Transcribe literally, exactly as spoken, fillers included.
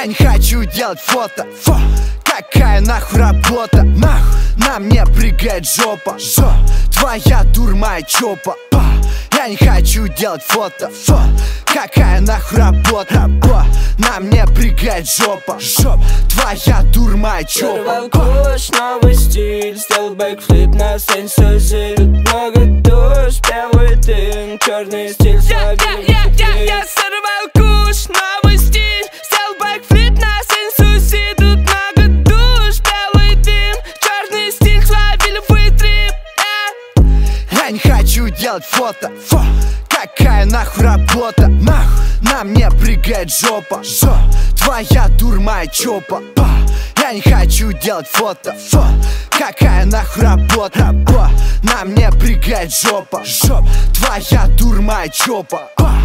Я не хочу делать фото, фо. Какая нахуй работа, нахуй. На мне прыгает жопа, жо. Твоя дур моя чопа, па. Я не хочу делать фото, фо. Какая нахуй работа, ба. На мне прыгает жопа, жоп. Твоя дур моя чопа. Сорвал куш, новый стиль, сделал бэкфлип на сцене Сузи. Тут много душ, белый дым, черный стиль, словили Я, я, я, я сорвал куш, новый стиль, сделал бэкфлип на сцене Сузи. Тут много душ, белый дым, черный стиль, словили вытрип. Я не хочу делать фото, фо. Какая нахуй работа, нахуй. На мне прыгает жопа, жо. Твоя дур моя чопа, па. Я не хочу делать фото, фо. Какая нахуй работа, ба. На мне прыгает жопа, жоп. Твоя дур моя чопа, па.